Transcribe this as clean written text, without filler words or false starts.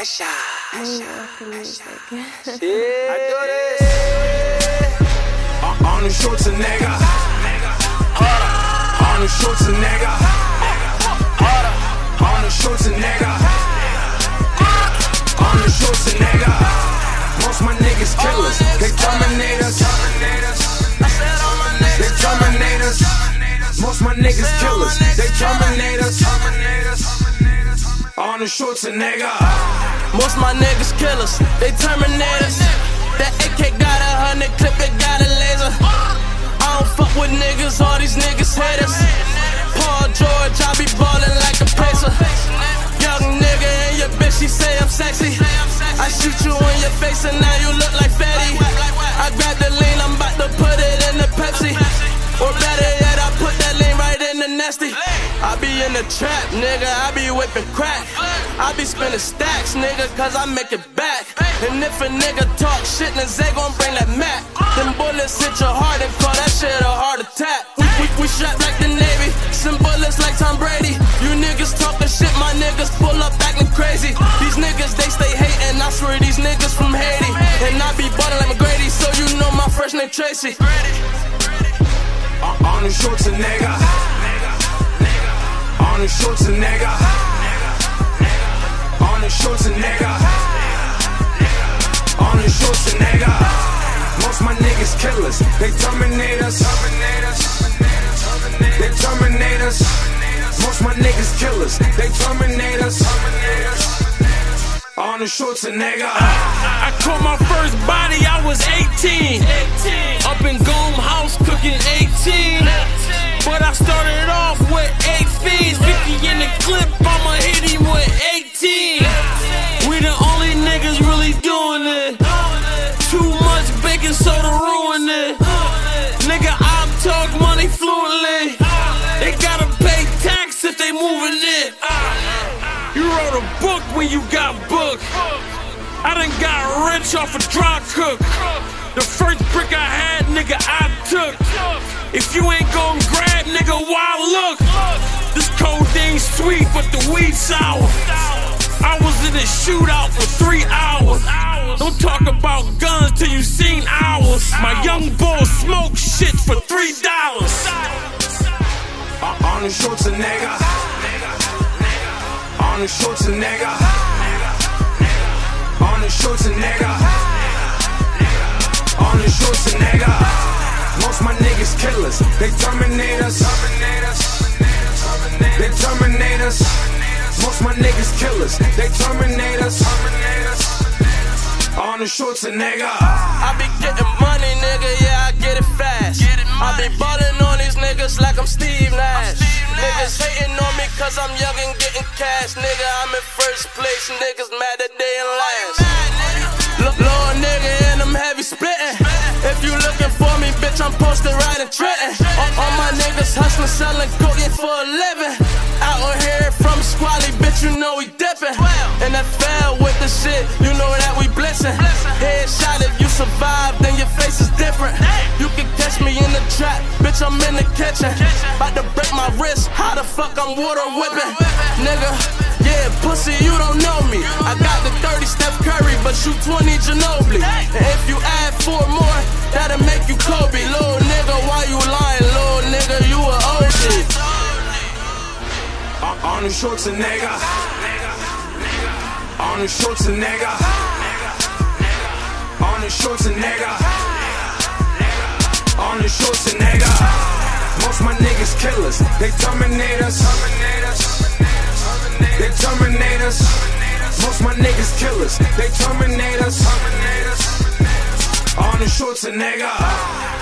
Arnold Schwarzenegger. Arnold Schwarzenegger. Arnold Schwarzenegger. Arnold Schwarzenegger. Most my niggas killers, they terminators. They terminators. Most my niggas killers, they terminators. Arnold Schwarzenegger. Most my niggas killers, they terminators. That AK got 100 clip, it got a laser. I don't fuck with niggas, all these niggas haters. Paul George, I be ballin' like a pacer. Young nigga and your bitch, she say I'm sexy. I shoot you in your face and now you look like fatty. I grab the lean, I'm about to put it in the Pepsi. Or better yet, I put that lean right in the nasty. I be in the trap, nigga, I be whipping crack. I be spinning stacks, nigga, cause I make it back. And if a nigga talk shit, then Zay gon' bring that Mac. Them bullets hit your heart and call that shit a heart attack. We strapped like the Navy, some bullets like Tom Brady. You niggas talking shit, my niggas pull up acting crazy. These niggas, they stay hating, I swear these niggas from Haiti. And I be ballin' like McGrady, so you know my first name Tracy. Arnold Schwarzenegger. Arnold Schwarzenegger. Arnold Schwarzenegger. Arnold Schwarzenegger. Most my niggas killers, they terminators. They terminators. Most my niggas killers, they terminators. Arnold Schwarzenegger. I caught my first body, I was 18. Up in Gome House cooking 18. But I started off with 8 fees. 50 in the clip, I'ma hit him with 18. We the only niggas really doing it. Too much baking soda ruin it. Nigga, I talk money fluently. They gotta pay tax if they moving it. You wrote a book when you got booked. I done got rich off a dry cook. The first brick I had, nigga, I took. If you ain't gon' grab, nigga, why look? This codeine sweet, but the weed sour. I was in a shootout for 3 hours. Don't talk about guns till you seen ours. My young boy smoke shit for $3. Arnold Schwarzenegger. Arnold Schwarzenegger. Arnold Schwarzenegger. Arnold Schwarzenegger. Most my niggas killers, they terminators. They terminators. Most my niggas killers, they terminators. Arnold Schwarzenegger. I be getting money, nigga, yeah, I get it fast. I be ballin' on these niggas like I'm Steve Nash. Niggas hating on me cause I'm young and getting cash. Nigga, I'm in first place, niggas mad that they in last. Look, Lord, nigga, and I'm heavy spittin'. If you looking for me, bitch, I'm posted right in Trenton. All my niggas hustlin', sellin' cocaine for a living. Out here from Squally, bitch, you know we dippin'. And that fell with the shit, you know that we blitzin'. Headshot, if you survive, then your face is different. You can catch me in the trap, bitch, I'm in the kitchen. About to break my wrist, how the fuck I'm water whipping? Nigga, yeah, pussy, you don't know me. I got the 30 Steph Curry, but shoot 20 Ginobili. And if you add 4 more, that'll make you Kobe. Little nigga, why you lying? Little nigga, you a OG. Arnold Schwarzenegger. Arnold Schwarzenegger. Arnold Schwarzenegger. Arnold Schwarzenegger. Most my niggas killers, they terminators. They terminators. Most my niggas killers, they terminators. Arnold Schwarzenegger.